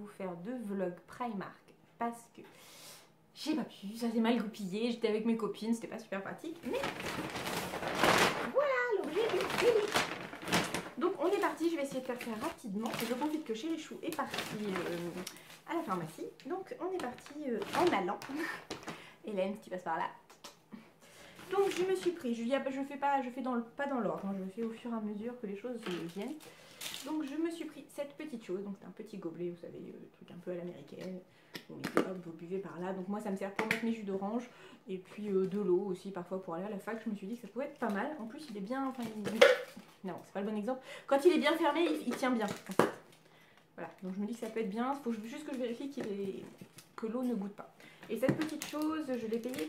vous faire de vlog Primark parce que j'ai pas pu, ça s'est mal goupillé, j'étais avec mes copines, c'était pas super pratique, mais voilà l'objet du télé. Donc on est parti, je vais essayer de faire ça rapidement, je profite que Chéri Chou est parti à la pharmacie, donc on est parti en allant. Hélène, tu passes par là. Donc je me suis pris, je fais pas dans l'ordre, hein, je le fais au fur et à mesure que les choses viennent. Donc je me suis pris cette petite chose, donc c'est un petit gobelet, vous savez, le truc un peu à l'américaine. Vous mettez hop, vous buvez par là. Donc moi ça me sert pour mettre mes jus d'orange et puis de l'eau aussi parfois pour aller à la fac. Je me suis dit que ça pouvait être pas mal. En plus il est bien, enfin non c'est pas le bon exemple. Quand il est bien fermé, il tient bien en fait. Voilà, donc je me dis que ça peut être bien. Il faut juste que je vérifie que l'eau ne goûte pas. Et cette petite chose, je l'ai payée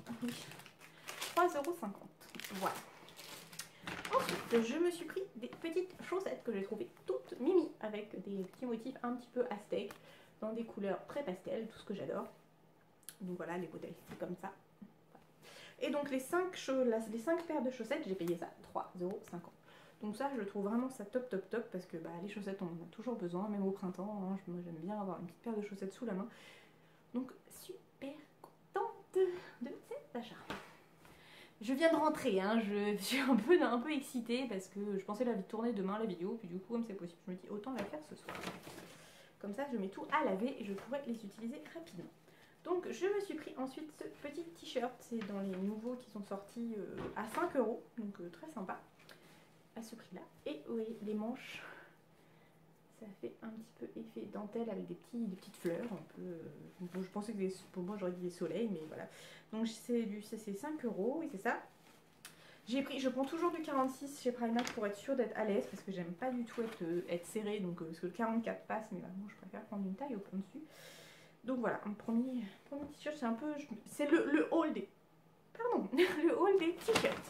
3,50 €. Voilà. Ensuite, je me suis pris des petites chaussettes que j'ai trouvées toutes mimi avec des petits motifs un petit peu aztèques dans des couleurs très pastel, tout ce que j'adore. Donc voilà, les modèles c'est comme ça. Et donc les 5 paires de chaussettes, j'ai payé ça 3,50 €. Donc ça, je trouve vraiment ça top parce que les chaussettes on en a toujours besoin, même au printemps. Hein, moi j'aime bien avoir une petite paire de chaussettes sous la main. Donc super contente de cet achat. Je viens de rentrer, hein, je suis un peu excitée parce que je pensais la tourner demain la vidéo, puis du coup comme c'est possible, je me dis autant la faire ce soir. Comme ça je mets tout à laver et je pourrais les utiliser rapidement. Donc je me suis pris ensuite ce petit t-shirt, c'est dans les nouveaux qui sont sortis à 5 €, donc très sympa à ce prix là. Et oui, les manches, ça fait un petit peu effet dentelle avec des petites fleurs un peu. Bon, je pensais que pour moi j'aurais dit des soleils, mais voilà. Donc c'est 5 € et c'est ça. Je prends toujours du 46 chez Primark pour être sûre d'être à l'aise parce que j'aime pas du tout être serrée, donc parce que le 44 passe, mais vraiment je préfère prendre une taille au-dessus. Donc voilà, un premier t-shirt, c'est un peu, c'est le haul des, pardon, le haul des t-shirts.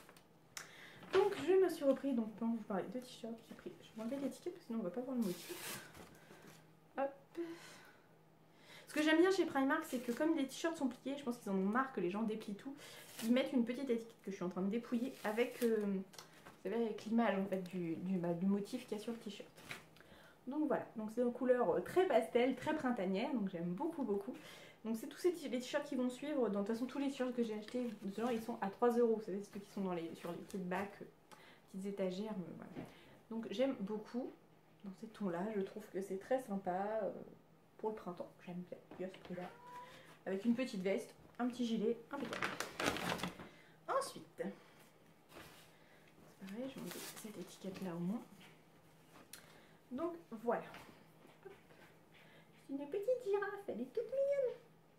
Donc je me suis repris, donc pendant que je parlais de t-shirts, je vais enlever l'étiquette parce que sinon on va pas voir le motif. Hop. Ce que j'aime bien chez Primark, c'est que comme les t-shirts sont pliés, je pense qu'ils en ont marre que les gens déplient tout, ils mettent une petite étiquette que je suis en train de dépouiller avec, vous savez, avec l'image en fait du motif qu'il y a sur le t-shirt. Donc voilà, donc c'est en couleur très pastel, très printanière, donc j'aime beaucoup. Donc c'est tous les t-shirts qui vont suivre. De toute façon, tous les t-shirts que j'ai achetés, genre, ils sont à 3 €. Vous savez, ceux qui sont sur les petites bacs, petites étagères. Voilà. Donc j'aime beaucoup dans ces tons-là. Je trouve que c'est très sympa pour le printemps. J'aime bien. Il y a ce prix-là. Avec une petite veste, un petit gilet, impeccable. Ensuite, c'est pareil, je vais enlever cette étiquette-là au moins. Donc voilà. C'est une petite girafe, elle est toute mignonne.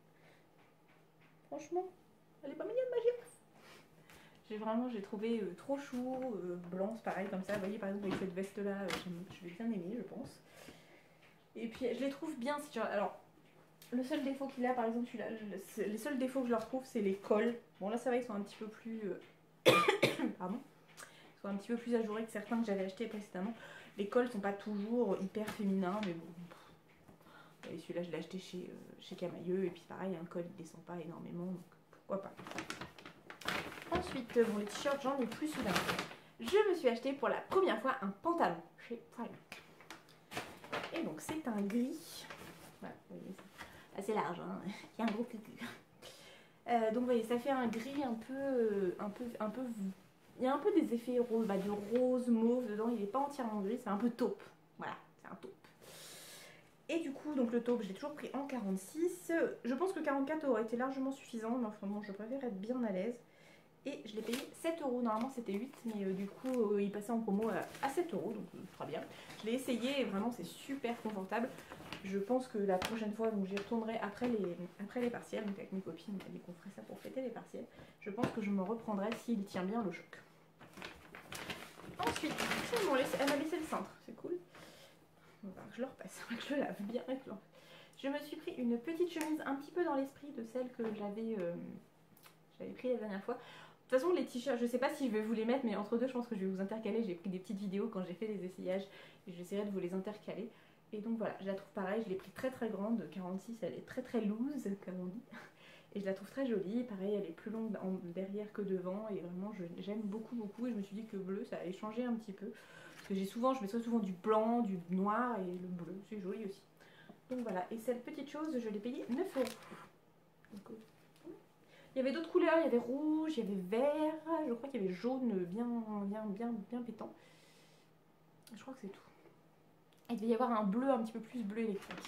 Franchement, elle est pas mignonne ma girafe. J'ai trouvé trop chou, blanc, c'est pareil comme ça. Vous voyez par exemple avec cette veste là, je vais bien aimer je pense. Et puis je les trouve bien. Alors le seul défaut qu'il a par exemple celui-là, les seuls défauts que je leur trouve c'est les cols. Bon là ça va, ils sont un petit peu plus pardon. Ils sont un petit peu plus ajourés que certains que j'avais achetés précédemment. Les cols sont pas toujours hyper féminins, mais bon. Et celui-là, je l'ai acheté chez Camailleux. Et puis pareil, un col, il descend pas énormément. Donc pourquoi pas. Ensuite, bon, les t-shirts, j'en ai plus sous la main. Je me suis acheté pour la première fois un pantalon chez Primark. Et donc, c'est un gris. Voilà, vous voyez, c'est assez large. Hein. Il y a un gros cucu. Donc, vous voyez, ça fait un gris un peu. Il y a un peu des effets roses, de rose, mauve dedans. Il n'est pas entièrement gris, c'est un peu taupe. Voilà, c'est un taupe. Et du coup, donc le taupe, je l'ai toujours pris en 46. Je pense que 44 aurait été largement suffisant, mais enfin bon, je préfère être bien à l'aise. Et je l'ai payé 7 €. Normalement, c'était 8, mais du coup, il passait en promo à 7 €, donc très bien. Je l'ai essayé et vraiment, c'est super confortable. Je pense que la prochaine fois, donc j'y retournerai après les partiels. Donc avec mes copines, on a dit qu'on ferait ça pour fêter les partiels. Je pense que je me reprendrai s'il tient bien le choc. Ensuite, elle m'a laissé le cintre, c'est cool. Je le repasse, que je le lave bien. Je me suis pris une petite chemise un petit peu dans l'esprit de celle que j'avais pris la dernière fois. De toute façon, les t-shirts, je sais pas si je vais vous les mettre, mais entre deux, je pense que je vais vous intercaler. J'ai pris des petites vidéos quand j'ai fait les essayages et j'essaierai de vous les intercaler. Et donc voilà, je la trouve pareil, je l'ai pris très grande, 46, elle est très loose, comme on dit. Et je la trouve très jolie, pareil, elle est plus longue derrière que devant et vraiment, j'aime beaucoup. Et je me suis dit que bleu, ça allait changer un petit peu. Parce que je mets très souvent du blanc, du noir et le bleu, c'est joli aussi. Donc voilà, et cette petite chose, je l'ai payée 9 €. Donc, il y avait d'autres couleurs, il y avait rouge, il y avait vert, je crois qu'il y avait jaune bien pétant. Je crois que c'est tout. Il devait y avoir un bleu un petit peu plus bleu électrique.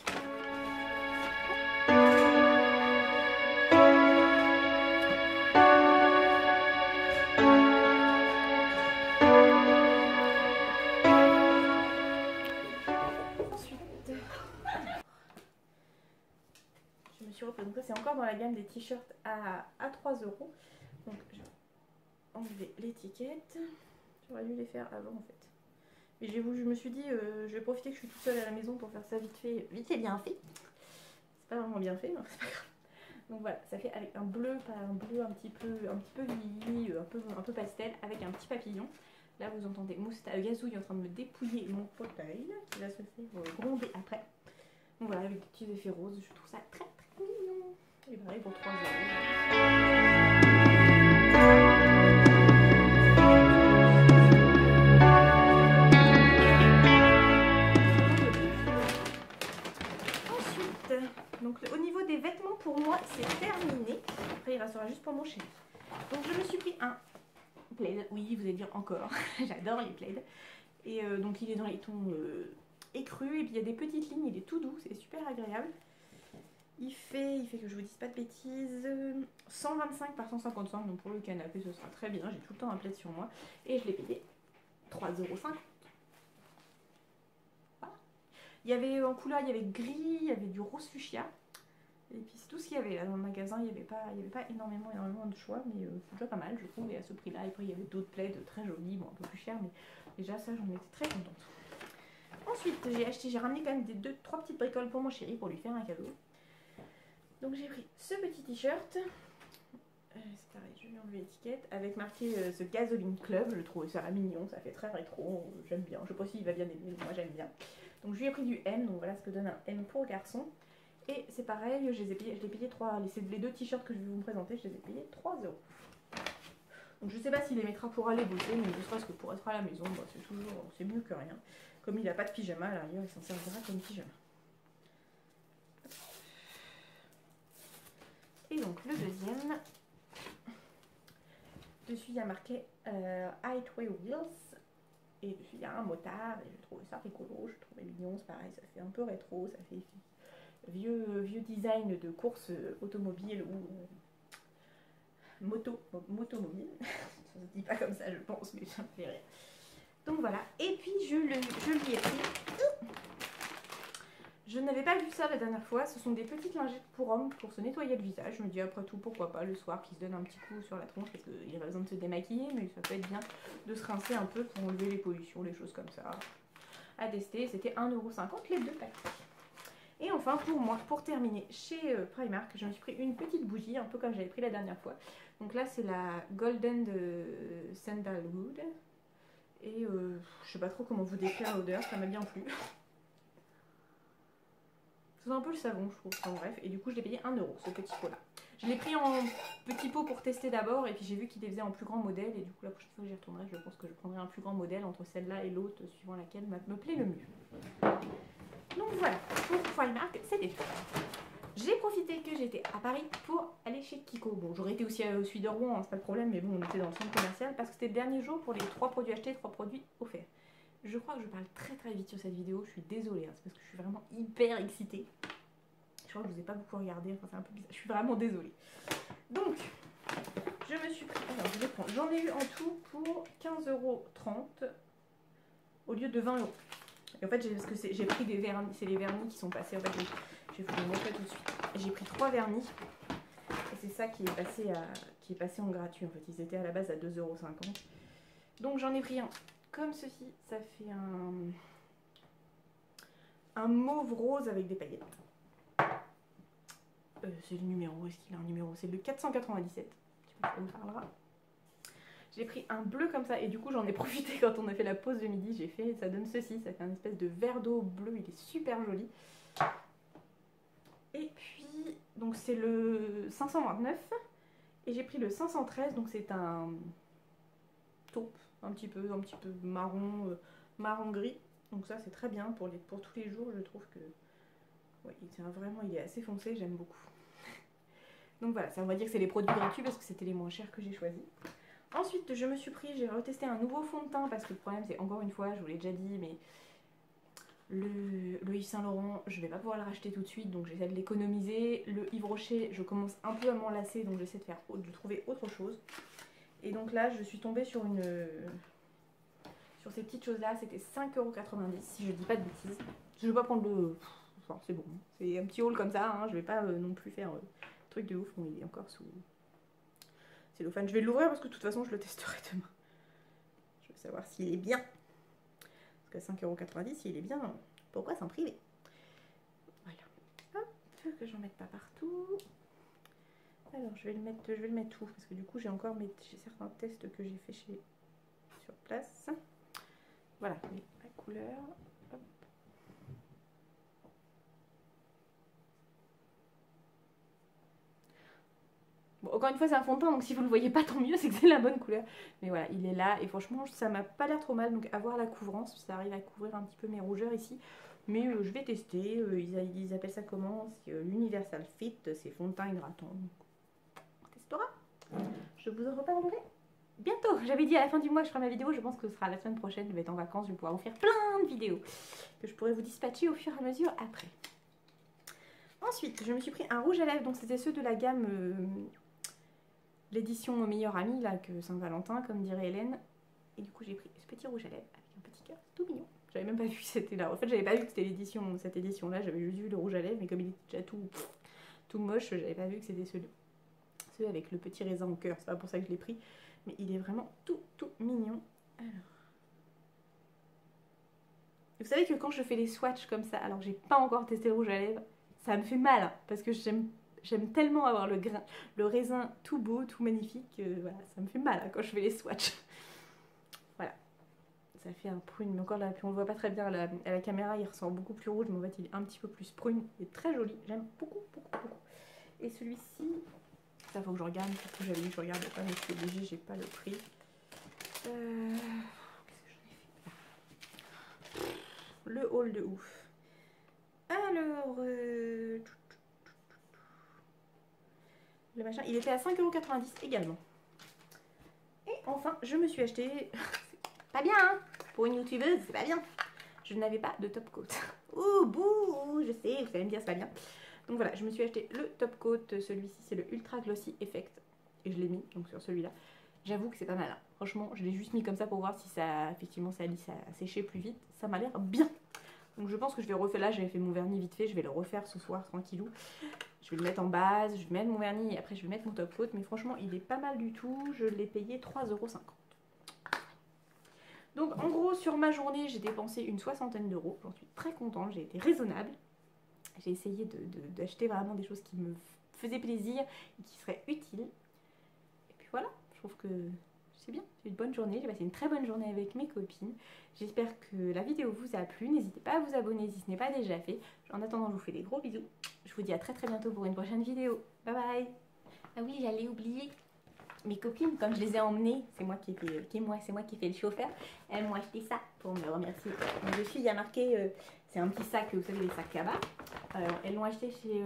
Donc ça c'est encore dans la gamme des t-shirts à 3 €. Donc je vais enlever l'étiquette. J'aurais dû les faire avant en fait. Mais je me suis dit je vais profiter que je suis toute seule à la maison pour faire ça vite fait. Vite et bien fait. C'est pas vraiment bien fait, mais c'est pas grave. Donc voilà, ça fait avec un bleu un petit peu lili, un peu pastel, avec un petit papillon. Là vous entendez Gazouille en train de me dépouiller mon fauteuil, qui va se faire gronder après. Donc voilà, avec des petits effets roses, je trouve ça très mignon. Et pareil pour 3 €. Ensuite, donc au niveau des vêtements pour moi c'est terminé. Après il restera juste pour mon chéri. Donc je me suis pris un plaid. Oui, vous allez dire encore. J'adore les plaids. Et donc il est dans les tons écrus. Et puis il y a des petites lignes, il est tout doux, c'est super agréable. Il fait que je vous dise pas de bêtises, 125 par 155, donc pour le canapé ce sera très bien, j'ai tout le temps un plaid sur moi. Et je l'ai payé 3,50 €. Voilà. Il y avait en couleur, il y avait gris, il y avait du rose fuchsia. Et puis c'est tout ce qu'il y avait là dans le magasin, il n'y avait pas énormément de choix, mais c'est déjà pas mal je trouve, et à ce prix là. Et après il y avait d'autres plaids très jolis, bon un peu plus chers, mais déjà ça j'en étais très contente. Ensuite j'ai ramené quand même des 2-3 petites bricoles pour mon chéri, pour lui faire un cadeau. Donc j'ai pris ce petit t-shirt, c'est pareil, je vais enlever l'étiquette, avec marqué ce Gasoline Club, je trouve ça mignon, ça fait très rétro, j'aime bien, je sais pas s'il va bien aimer, mais moi j'aime bien. Donc je lui ai pris du M, donc voilà ce que donne un M pour garçon. Et c'est pareil, je l'ai payé 3, les 2 t-shirts que je vais vous présenter, je les ai payés 3 €. Donc je sais pas s'il les mettra pour aller bosser, mais ne serait-ce que pour être à la maison, bah, c'est mieux que rien. Comme il n'a pas de pyjama à l'arrière, il s'en servira comme pyjama. Et donc le deuxième, dessus il y a marqué Highway Wheels, et dessus il y a un motard, et je trouvais ça rigolo, je trouvais mignon, c'est pareil, ça fait un peu rétro, ça fait vieux design de course automobile ou motomobile, ça se dit pas comme ça je pense, mais ça me fait rire. Donc voilà, et puis je lui ai pris... Je n'avais pas vu ça la dernière fois, ce sont des petites lingettes pour hommes pour se nettoyer le visage. Je me dis après tout pourquoi pas le soir qui se donne un petit coup sur la tronche parce qu'il a pas besoin de se démaquiller, mais ça peut être bien de se rincer un peu pour enlever les pollutions, les choses comme ça. À tester, c'était 1,50 € les 2 paquets. Et enfin pour moi, pour terminer, chez Primark, je me suis pris une petite bougie, un peu comme j'avais pris la dernière fois. Donc là c'est la Golden de Sandalwood. Et je sais pas trop comment vous décrire l'odeur, ça m'a bien plu. C'est un peu le savon, je trouve. Enfin, bref, et du coup, je l'ai payé 1 € ce petit pot-là. Je l'ai pris en petit pot pour tester d'abord, et puis j'ai vu qu'il les faisait en plus grand modèle, et du coup, la prochaine fois que j'y retournerai, je pense que je prendrai un plus grand modèle entre celle-là et l'autre, suivant laquelle me plaît le mieux. Donc voilà, pour Primark, c'était tout. J'ai profité que j'étais à Paris pour aller chez Kiko. Bon, j'aurais été aussi au celui de Rouen, hein, c'est pas le problème, mais bon, on était dans le centre commercial parce que c'était le dernier jour pour les 3 produits achetés, 3 produits offerts. Je crois que je parle très vite sur cette vidéo, je suis désolée, hein, c'est parce que je suis vraiment hyper excitée. Je crois que je vous ai pas beaucoup regardé, enfin c'est un peu bizarre, je suis vraiment désolée. Donc, je me suis pris, alors je vais prendre, j'en ai eu en tout pour 15,30 € au lieu de 20 €. Et en fait, parce que j'ai pris des vernis, c'est les vernis qui sont passés, en fait, je vais vous les montrer tout de suite. J'ai pris 3 vernis, et c'est ça qui est passé en gratuit, en fait, ils étaient à la base à 2,50 €. Donc j'en ai pris un comme ceci, ça fait un mauve rose avec des paillettes. C'est le numéro, est-ce qu'il a un numéro? C'est le 497, je sais pas si ça me parlera. J'ai pris un bleu comme ça et du coup j'en ai profité quand on a fait la pause de midi, ça donne ceci, ça fait un espèce de verre d'eau bleu, il est super joli. Et puis, donc c'est le 529 et j'ai pris le 513, donc c'est un taupe, un petit peu marron, marron gris. Donc ça c'est très bien pour tous les jours, je trouve que Oui, vraiment, il est assez foncé, j'aime beaucoup. Donc voilà, ça on va dire que c'est les produits gratuits parce que c'était les moins chers que j'ai choisis. Ensuite, je me suis pris, j'ai retesté un nouveau fond de teint parce que le problème c'est, encore une fois, je vous l'ai déjà dit, mais le Yves Saint Laurent, je vais pas pouvoir le racheter tout de suite, donc j'essaie de l'économiser. Le Yves Rocher, je commence un peu à m'en lasser, donc j'essaie de trouver autre chose. Et donc là, je suis tombée sur sur ces petites choses là, c'était 5,90 € si je dis pas de bêtises. Je vais pas prendre le... Enfin, c'est bon, c'est un petit haul comme ça, hein. Je vais pas non plus faire truc de ouf. Bon, il est encore sous cellophane. Je vais l'ouvrir parce que de toute façon, je le testerai demain. Je veux savoir s'il est bien. Parce qu'à 5,90 €, s'il est bien, pourquoi s'en priver? Voilà. Hop, que j'en mette pas partout. Alors, je vais le mettre où? Parce que du coup, j'ai certains tests que j'ai fait sur place. Voilà, la couleur. Hop. Bon, encore une fois, c'est un fond de teint, donc si vous le voyez pas, tant mieux, c'est que c'est la bonne couleur. Mais voilà, il est là, et franchement, ça m'a pas l'air trop mal. Donc, avoir la couvrance, ça arrive à couvrir un petit peu mes rougeurs ici. Mais je vais tester. Ils appellent ça comment? L'Universal Fit, c'est fond de teint hydratant. On testera. Je vous en reparlerai bientôt. J'avais dit à la fin du mois que je ferai ma vidéo. Je pense que ce sera la semaine prochaine. Je vais être en vacances. Je vais pouvoir vous faire plein de vidéos que je pourrai vous dispatcher au fur et à mesure après. Ensuite, je me suis pris un rouge à lèvres. Donc, c'était ceux de la gamme l'édition meilleur ami, là, que Saint-Valentin, comme dirait Hélène. Et du coup, j'ai pris ce petit rouge à lèvres avec un petit cœur tout mignon. J'avais même pas vu que c'était là. En fait, j'avais pas vu que c'était cette édition-là. J'avais juste vu le rouge à lèvres, mais comme il était déjà tout moche, j'avais pas vu que c'était ceux avec le petit raisin au cœur. C'est pas pour ça que je l'ai pris. Mais il est vraiment tout mignon. Alors. Vous savez que quand je fais les swatchs comme ça, alors j'ai pas encore testé le rouge à lèvres, ça me fait mal. Hein, parce que j'aime tellement avoir le raisin tout beau, tout magnifique. Voilà, ça me fait mal hein, quand je fais les swatchs. Voilà. Ça fait un prune. Mais encore là, puis on le voit pas très bien à la caméra, il ressort beaucoup plus rouge. Mais en fait, il est un petit peu plus prune. Il est très joli. J'aime beaucoup. Et celui-ci... Ça faut que je regarde, parce que j'avais dit que je regardais pas, mais je suis obligée, j'ai pas le prix. Qu'est-ce que j'en ai fait? Le haul de ouf. Alors, le machin, il était à 5,90 € également. Et enfin, je me suis acheté... pas bien, hein? Pour une youtubeuse, c'est pas bien. Je n'avais pas de top coat. Ouh, bouh, je sais, vous allez me dire c'est pas bien. Donc voilà, je me suis acheté le top coat, celui-ci c'est le Ultra Glossy Effect. Et je l'ai mis donc sur celui-là. J'avoue que c'est pas mal. Hein. Franchement, je l'ai juste mis comme ça pour voir si ça, effectivement, ça séchait plus vite. Ça m'a l'air bien. Donc je pense que je vais refaire, là j'avais fait mon vernis vite fait, je vais le refaire ce soir tranquillou. Je vais le mettre en base, je vais mettre mon vernis et après je vais mettre mon top coat. Mais franchement, il est pas mal du tout. Je l'ai payé 3,50 €. Donc en gros, sur ma journée, j'ai dépensé une 60aine d'euros. J'en suis très contente, j'ai été raisonnable. J'ai essayé d'acheter vraiment des choses qui me faisaient plaisir et qui seraient utiles. Et puis voilà, je trouve que c'est bien, c'est une bonne journée. J'ai passé une très bonne journée avec mes copines. J'espère que la vidéo vous a plu. N'hésitez pas à vous abonner si ce n'est pas déjà fait. En attendant, je vous fais des gros bisous. Je vous dis à très bientôt pour une prochaine vidéo. Bye bye. Ah oui, j'allais oublier. Mes copines, comme je les ai emmenées, c'est moi qui fais le chauffeur, elles m'ont acheté ça pour me remercier. Donc dessus, il y a marqué, c'est un petit sac, vous savez, les sacs cabas. Alors, elles l'ont acheté chez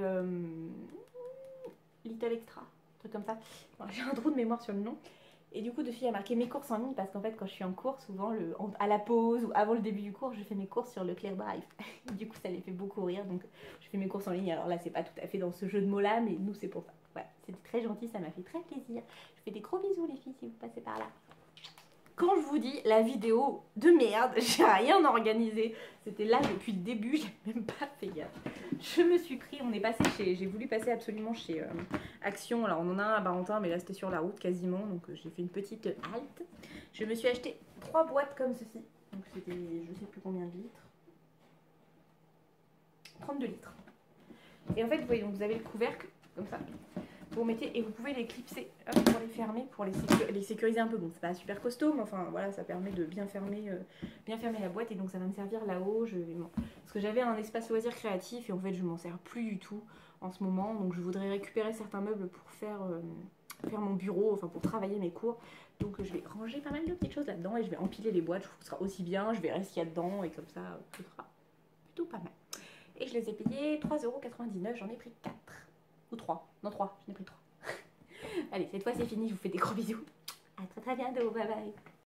Little Extra, un truc comme ça. J'ai un trou de mémoire sur le nom. Et du coup, dessus, il y a marqué mes courses en ligne parce qu'en fait, quand je suis en cours, souvent, à la pause ou avant le début du cours, je fais mes courses sur Leclerc Drive. Du coup, ça les fait beaucoup rire. Donc, je fais mes courses en ligne. Alors là, c'est pas tout à fait dans ce jeu de mots-là, mais nous, c'est pour ça. Voilà, c'était très gentil, ça m'a fait très plaisir. Je fais des gros bisous, les filles, si vous passez par là. Quand je vous dis la vidéo de merde, j'ai rien organisé. C'était là depuis le début, j'ai même pas fait gaffe. Je me suis pris, j'ai voulu passer absolument chez Action. Alors on en a un à Barentin, mais là c'était sur la route quasiment, donc j'ai fait une petite halte. Je me suis acheté 3 boîtes comme ceci. Donc c'était, je sais plus combien de litres. 32 litres. Et en fait, vous voyez, donc vous avez le couvercle, comme ça. Vous mettez et vous pouvez les clipser pour les fermer, pour les sécuriser un peu. Bon, c'est pas super costaud, mais enfin voilà, ça permet de bien fermer la boîte. Et donc ça va me servir là-haut. Parce que j'avais un espace loisir créatif et en fait je m'en sers plus du tout en ce moment. Donc je voudrais récupérer certains meubles pour faire mon bureau, enfin pour travailler mes cours. Donc je vais ranger pas mal de petites choses là-dedans et je vais empiler les boîtes. Je trouve que ce sera aussi bien. Je verrai ce qu'il y a dedans et comme ça, ce sera plutôt pas mal. Et je les ai payés 3,99 €, j'en ai pris 4. Ou 3. Non 3, j'en ai pris 3. Allez, cette fois c'est fini, je vous fais des gros bisous. À très très bientôt, bye bye.